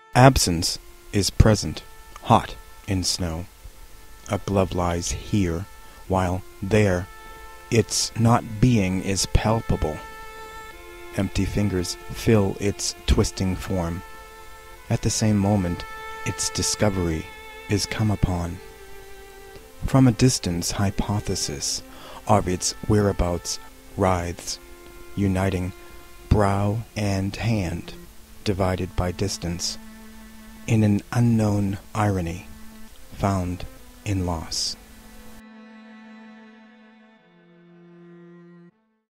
Absence is present, hot in snow. A glove lies here, while there its not being is palpable. Empty fingers fill its twisting form. At the same moment, its discovery is come upon. From a distance hypothesis of its whereabouts writhes, uniting brow and hand, divided by distance, in an unknown irony found in loss.